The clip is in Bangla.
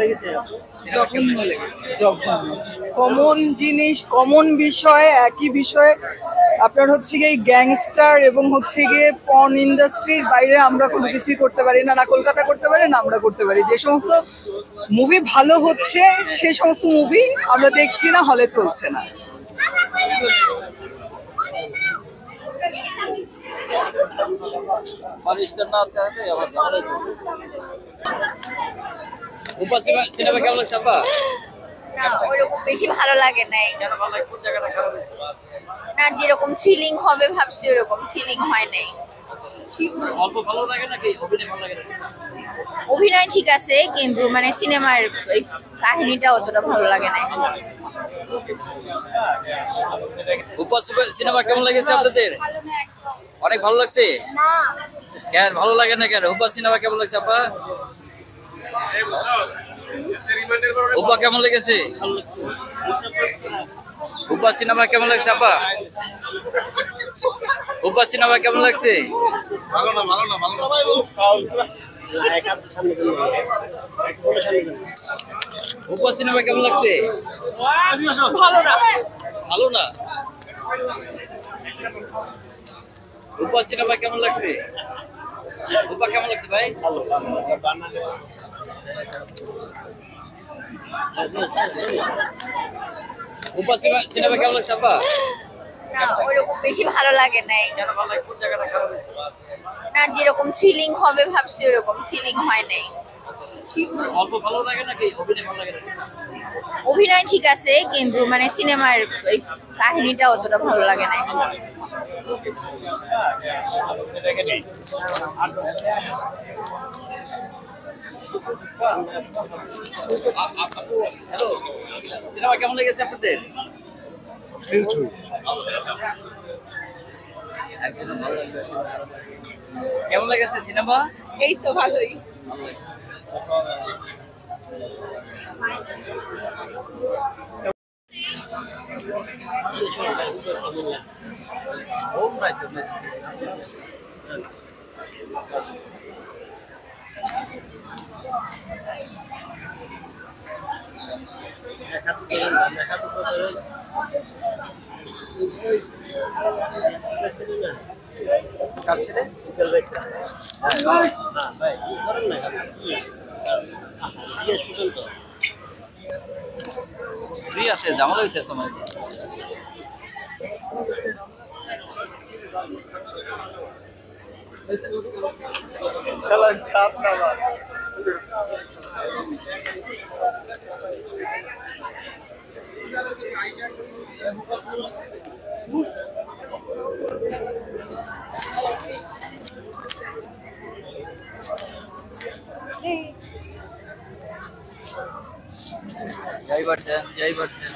জঘন্য লেগেছে, জঘন্য। কমন জিনিস, কমন বিষয়, একই বিষয়ে আপনার হচ্ছে গিয়ে গ্যাংস্টার এবং হচ্ছে গিয়ে পর্ন ইন্ডাস্ট্রির বাইরে আমরা কোনো কিছুই করতে পারি না, না কলকাতা করতে পারি না আমরা করতে পারি। যে সমস্ত মুভি ভালো হচ্ছে সেই সমস্ত মুভি আমরা দেখছি না, হলে চলছে না। সিনেমা কেমন লাগছে আপা? না ওরকম বেশি ভালো লাগে নাই। না যেরকম থ্রিলিং হবে ভাবছি ওরকম থ্রিলিং হয় নাই। অল্প ভালো লাগে নাকি অভিনয় ভালো লাগে? অভিনয় ঠিক আছে কিন্তু মানে সিনেমার কাহিনীটা অতটা ভালো লাগে নাই। সিনেমা কেমন লেগেছে আপনাদের? অনেক ভালো লাগছে। কেন ভালো লাগে না কেন? উপা সিনেমা কেমন লাগছে আপা? উপা কেমন লেগেছে? উপা সিনেমা কেমন লাগছে আপা? উপা সিনেমা কেমন লাগছে? উপা সিনেমা কেমন লাগছে? ভালো না। উপা সিনেমা কেমন লাগছে? উপা কেমন লাগছে ভাই? উপা সিনেমা কেমন লাগছে আপা? না ওরকম বেশি ভালো লাগে নাই। না যেরকম থ্রিলিং হবে ভাবছি ওরকম থ্রিলিং হয় নাই। অল্প ভালো লাগে নাকি অভিনয় ভালো লাগে? অভিনয় ঠিক আছে কিন্তু মানে সিনেমার কাহিনীটা অতটা ভালো লাগে নাই। হ্যালো, সিনেমা কেমন লেগেছে আপনাদের? কেমন লেগেছে সিনেমা? এই তো ভালোই। ওম নাই তো কার ছেলে? ফ্রি আছে, জামাল হইতেছে আমার। जय बर्तन जय बर्तन